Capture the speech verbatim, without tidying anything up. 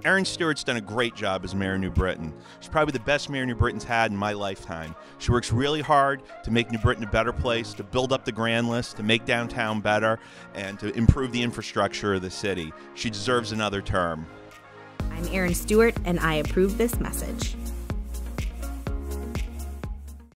Erin Stewart's done a great job as Mayor of New Britain. She's probably the best Mayor New Britain's had in my lifetime. She works really hard to make New Britain a better place, to build up the grand list, to make downtown better, and to improve the infrastructure of the city. She deserves another term. I'm Erin Stewart, and I approve this message.